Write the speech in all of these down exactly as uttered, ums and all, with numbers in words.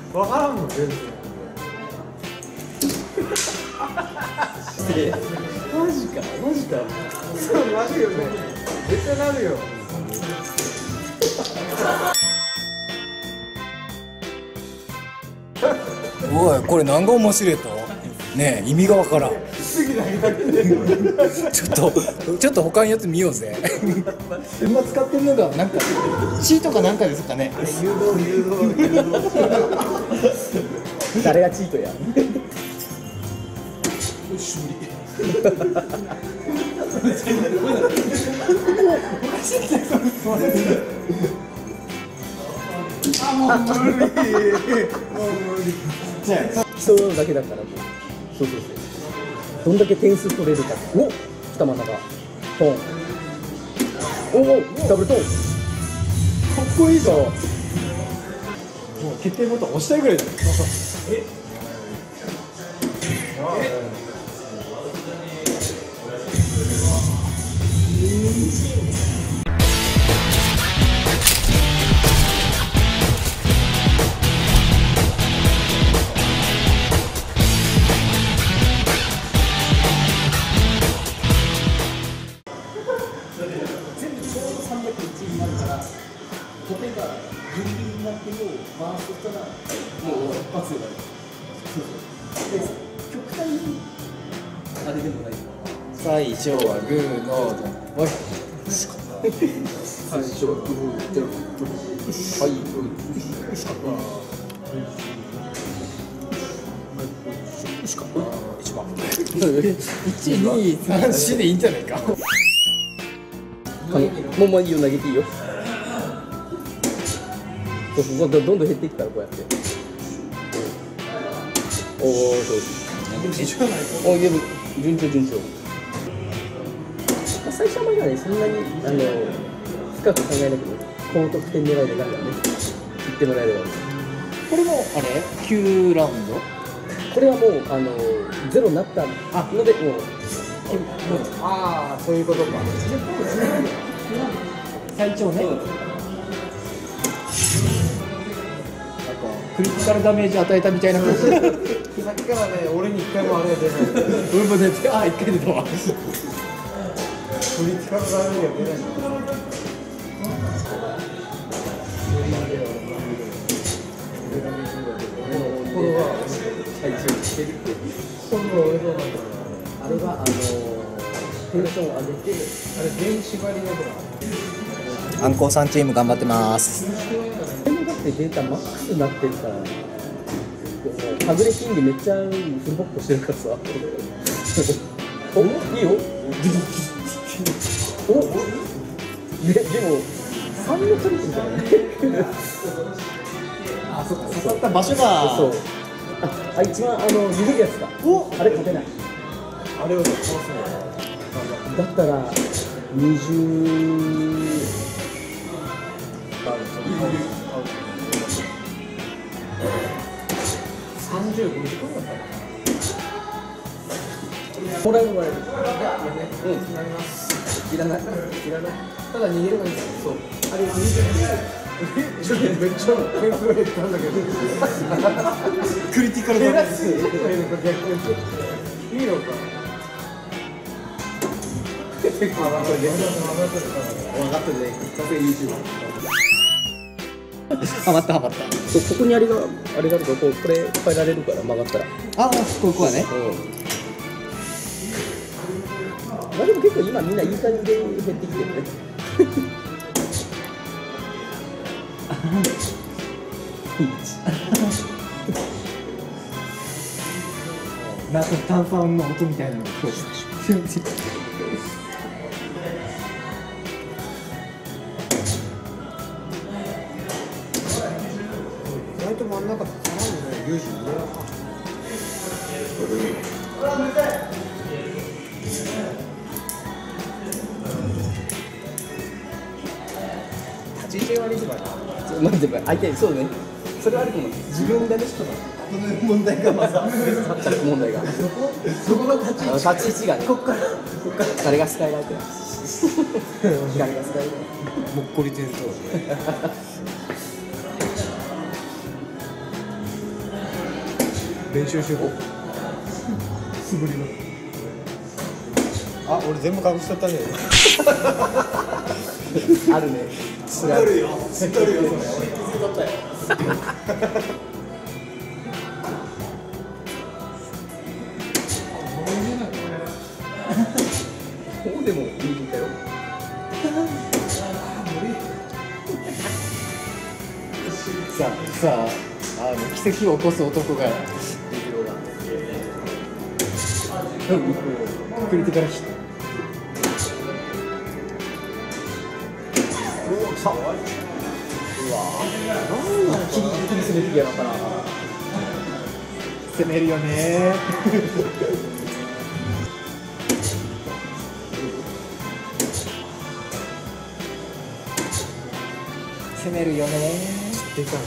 わからんもん全然。 マジかマジか。 そうなるよね。絶対なるよ。 おいこれ何が面白いとねえ意味がわからん。 次投げたくてちょっとちょっと他のやつ見ようぜ。今使ってるのがなんかチートかなんかですかね。 誘導誘導誘導誰がチートや。 よし無理。 あもう無理もう無理。 競うだけだからもう。そうそうそう。どんだけ点数取れるか。お、来た真ん中。トン。おお、ダブルトン。かっこいいぞ。もう決定ボタン押したいぐらいだ。え。例えばギリギリになっても回すとしたらもう一発で終わる。そうそうで極端にあれでもない。 最初はグーのおい最初はグーではいグーしか一番一二三四でいいんじゃないか。 もうもういいよ、投げていいよ。そうそう、どんどん減っていくからこうやって。おお、そう。おいや順調順調。まあ、最初はまだねそんなにあの深く考えなくても高得点狙いでなんかね言ってもらえれば。 これもあれきゅうラウンド。 これはもうあのゼロになったのでもう。 ああそういうことか。 最長ね。なんかクリティカルダメージ与えたみたいな感じ。 さっきからね俺に一回もあれ出ない。 俺も出てあ一回出たわ。 クリティカルダメージが出ない。これは最初にしてるって。これは俺どうなんだろう。 あれはあのテンションを上げて、 あれ電子張りだから。 アンコウさんチーム頑張ってます。 でもだってデータマックスになってるから、はぐれ金でめっちゃフルボッコしてるからさ。お、いいよ。お、ででもさんの取り組みじゃない。 あ、そっか、刺さった場所が。 そう。あ、あ一番あの緩いやつか。お、あれ勝てない。 あれを倒すの。 だったらにじゅう。 さんじゅうごじかんだったもらえるもらえる。 ら。うん、なります。 いらない。いらない。 ただ逃げればいいんだよ。そう。あれ逃げてちょっとめっちゃ点数減ったんだけど。 クリティカルダメージ。 いいのか。分かってる。分かってるね。さすが ユーチューバー。 ハマったハマった。 そう、ここにあれがあれがあるから、こうこれ変えられるから曲がったら。 ああ、ここはね。 まあでも結構今みんないい感じで減ってきてるね。 なんか炭酸の音みたいなの。 意外と真ん中ってさらにね、ユージ上だな。立ち位置が悪いとかな。 まあでも相手そうね。それはあると思う。自分がね、人がこの問題がまず着問題が。 そこそこの立ち位置。 立ち位置がね。こっからこっから誰がスカイライトや。誰がスカイライト。 もっこり点灯。 練習しよう。 素振りの。 あ、俺全部隠しとったね。 あるね。 知っとるよ。知っとるよ。それ俺気づいとったよ。 ここでも右たよ。 さあさあ、あの奇跡を起こす男がクリティカルヒット。 うわ、来た。うわ、なんだ、切り切り攻めてきやがったな。 攻めるよね。攻めるよね。知ってたね。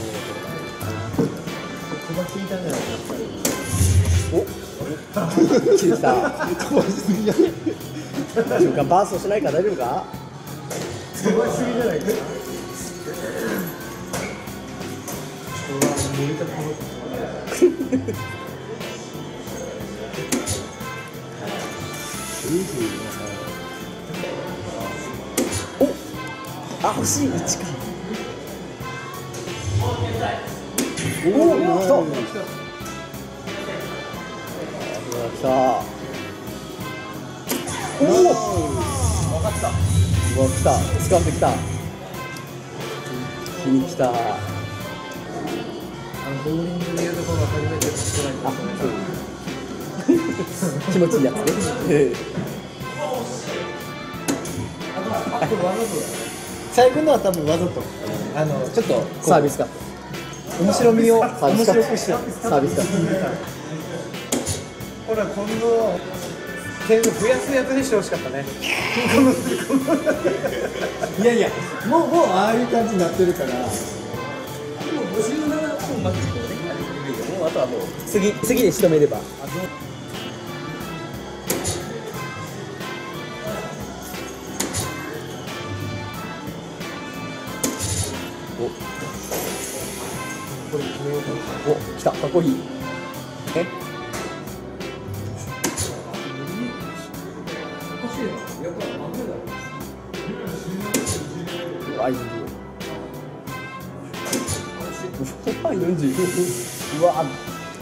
ここが効いたんじゃないやっぱり。 お、切れた。飛ばしすぎじゃない。大丈夫か、バーストしないか、大丈夫か。 飛ばしすぎじゃないか。 お、あ、欲しい、いちか。おお、来た。来た。おお、分かった。うわ、来た。掴んできた。気に来た。 あのボーリングでいうところが初めてストライク。 あ、そう。気持ちいいやつね。 あ、これわざとだ。最後のは多分わざと。あのちょっとサービスカット。 面白みをサービ面スカット。 白くした。 サービスカット。 ほら今度点数増やすやつにしてほしかったね。いやいや、もうもうああいう感じになってるから。 もうごじゅうななほんまでもうあとはもう次次で仕留めれば。お、 これ決めようかな。 お、来た、かっこいい。え、うわ、いいよ。うわ、よんじゅう。うわ。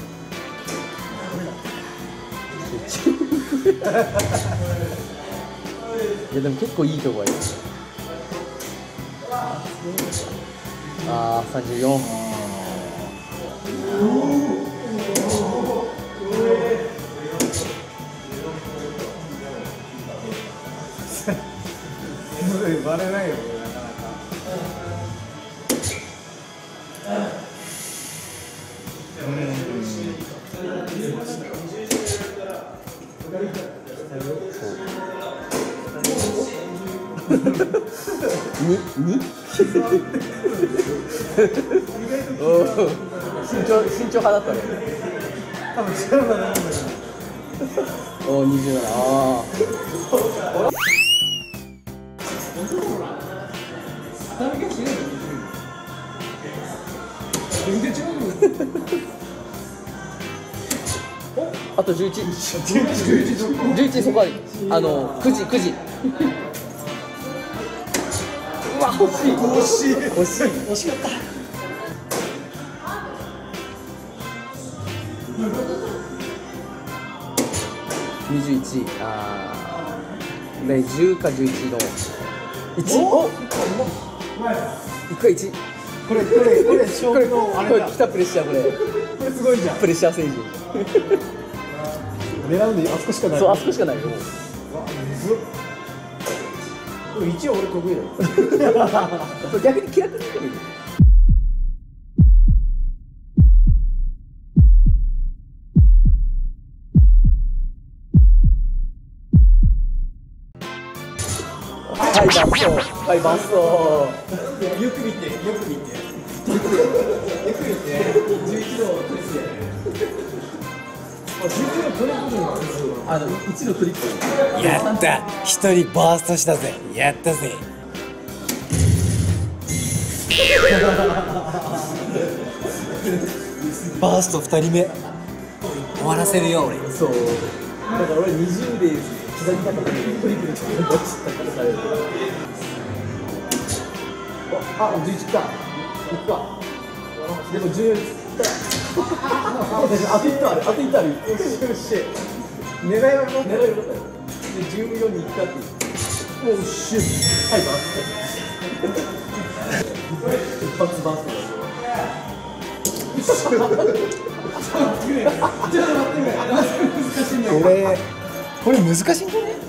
いやでも結構いいとこや。ああ、さんじゅうよん。 バレないよ、これなかなか。 ににおー、慎重慎重派だったね。 多分違うだろうな。 おお、にじゅうなな。ああ。 全然違う。 あとじゅういち。じゅういちそこあり。あのくじくじ。うわ、欲しい惜しい欲しい惜しかった。 にじゅういち。ああ。でじゅうかじゅういちのいち。お、いくかいち。 これこれこれ勝負のあれだ。 これ来たプレッシャー、これこれすごいじゃん。 プレッシャー政治。 狙うのあそこしかない。 そう、あそこしかないよ。 一応俺得意だよ。 逆に気楽にいい。はい、バスト。はい、バスト。 よく見て、よく見て。よく見て。十一度トリックやね。あ、十一度トリックなんですよ。 あの、一のトリック。 やった。一人バーストしたぜ。やったぜ。バースト二人目。 終わらせるよ俺。 そうだから俺にじゅうで刻みたかったけどトリプル刻んだっつったからされる。あ、じゅういちきた。いくか。でもじゅうよんきた。あといちある、あといちある。よしよし。狙いはよかった。狙いはよかったよ。でじゅうよんにいったっていう。おっしゅ。はい、バース。一発バースだよ。 これこれ難しいんじゃね？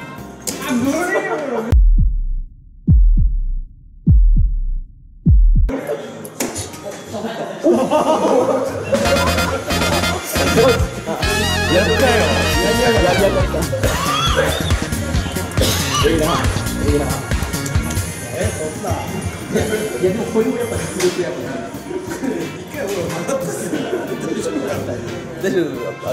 やったよ。 やりやがった。やりやがった。いいな。いいな。え、そんな。いやでもこれもやっぱ実力やっぱ。大丈夫。あ